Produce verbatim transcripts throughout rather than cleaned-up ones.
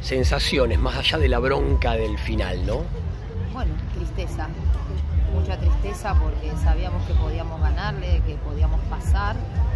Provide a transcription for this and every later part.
sensaciones, más allá de la bronca del final, ¿no? Bueno, tristeza, mucha tristeza porque sabíamos que podíamos ganarle, que podíamos pasar.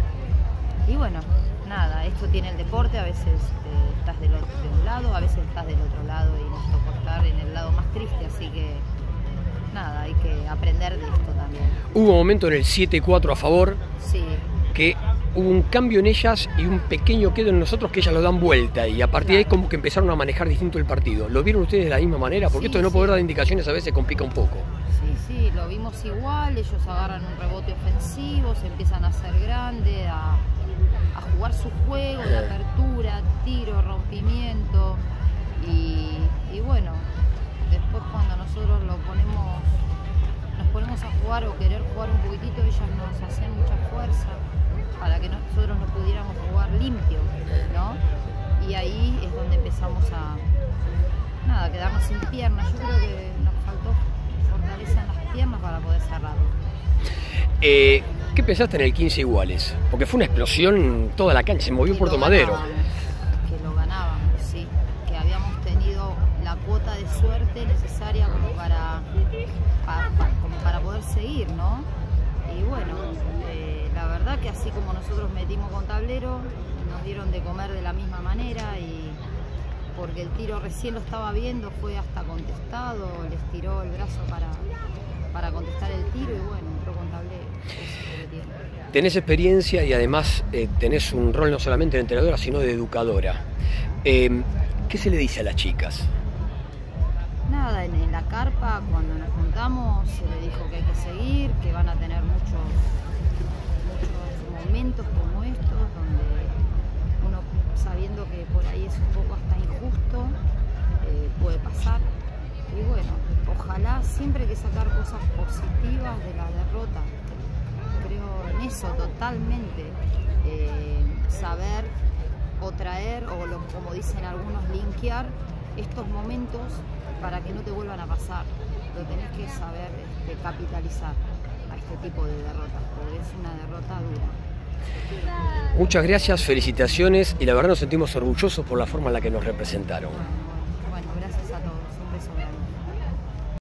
Y bueno, nada, esto tiene el deporte, a veces eh, estás del otro, de un lado, a veces estás del otro lado y nos tocó estar en el lado más triste, así que nada, hay que aprender de esto también. Hubo un momento en el siete cuatro a favor, sí, que hubo un cambio en ellas y un pequeño quedo en nosotros que ellas lo dan vuelta y a partir de ahí como que empezaron a manejar distinto el partido. ¿Lo vieron ustedes de la misma manera? Porque Sí, esto de no sí. poder dar indicaciones a veces complica un poco. Sí, sí, lo vimos igual, ellos agarran un rebote ofensivo, se empiezan a hacer grandes, a, a jugar su juego de apertura, tiro, rompimiento y, y bueno, después cuando nosotros lo ponemos, nos ponemos a jugar o querer jugar un poquitito, ellas nos hacían mucha fuerza para que nosotros no pudiéramos jugar limpio, ¿no? Y ahí es donde empezamos a, nada, quedarnos sin piernas. Yo creo que nos faltó fortaleza en las piernas para poder cerrarlo. Eh, ¿Qué pensaste en el quince iguales? Porque fue una explosión en toda la cancha, se movió Que Puerto lo Madero. ganábamos, que lo ganábamos, sí. Que habíamos tenido la cuota de suerte necesaria como para, para, para, como para poder seguir, ¿no? Y bueno, eh, la verdad que así como nosotros metimos con tablero, nos dieron de comer de la misma manera y porque el tiro recién lo estaba viendo, fue hasta contestado, les tiró el brazo para, para contestar el tiro y bueno, entró con tablero. Eso es lo que tiene. Tenés experiencia y además eh, tenés un rol no solamente de entrenadora, sino de educadora. Eh, ¿Qué se le dice a las chicas? Nada, en, en la carpa, cuando nos juntamos, se le dijo que hay que seguir, que van a tener muchos, muchos momentos como estos, donde uno, sabiendo que por ahí es un poco hasta injusto, eh, puede pasar. Y bueno, ojalá siempre hay que sacar cosas positivas de la derrota. Creo en eso totalmente. Eh, saber o traer, o lo, como dicen algunos, linkear estos momentos para que no te vuelvan a pasar. Lo tenés que saber este, capitalizar a este tipo de derrotas, porque es una derrota dura. Muchas gracias, felicitaciones y la verdad nos sentimos orgullosos por la forma en la que nos representaron.